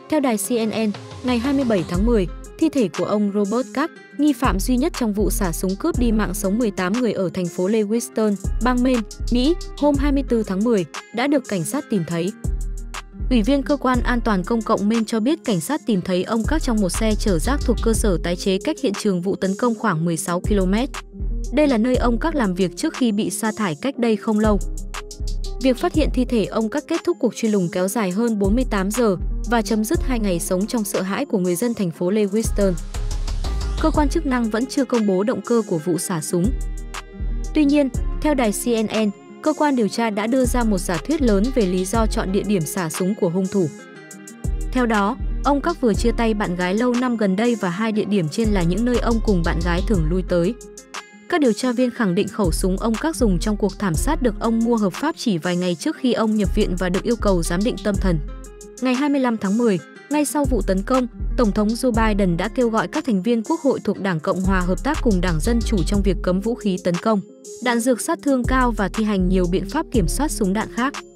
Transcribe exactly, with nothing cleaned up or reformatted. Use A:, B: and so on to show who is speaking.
A: Theo đài xê en en, ngày hai mươi bảy tháng mười, thi thể của ông Robert Card, nghi phạm duy nhất trong vụ xả súng cướp đi mạng sống mười tám người ở thành phố Lewiston, bang Maine, Mỹ, hôm hai mươi tư tháng mười, đã được cảnh sát tìm thấy. Ủy viên Cơ quan An toàn Công cộng Maine cho biết cảnh sát tìm thấy ông Card trong một xe chở rác thuộc cơ sở tái chế cách hiện trường vụ tấn công khoảng mười sáu ki lô mét. Đây là nơi ông Card làm việc trước khi bị sa thải cách đây không lâu. Việc phát hiện thi thể ông Card kết thúc cuộc truy lùng kéo dài hơn bốn mươi tám giờ và chấm dứt hai ngày sống trong sợ hãi của người dân thành phố Lewiston. Cơ quan chức năng vẫn chưa công bố động cơ của vụ xả súng. Tuy nhiên, theo đài xê en en, cơ quan điều tra đã đưa ra một giả thuyết lớn về lý do chọn địa điểm xả súng của hung thủ. Theo đó, ông Card vừa chia tay bạn gái lâu năm gần đây và hai địa điểm trên là những nơi ông cùng bạn gái thường lui tới. Các điều tra viên khẳng định khẩu súng ông Card dùng trong cuộc thảm sát được ông mua hợp pháp chỉ vài ngày trước khi ông nhập viện và được yêu cầu giám định tâm thần. Ngày hai mươi lăm tháng mười, ngay sau vụ tấn công, Tổng thống Joe Biden đã kêu gọi các thành viên Quốc hội thuộc Đảng Cộng hòa hợp tác cùng Đảng Dân Chủ trong việc cấm vũ khí tấn công, đạn dược sát thương cao và thi hành nhiều biện pháp kiểm soát súng đạn khác.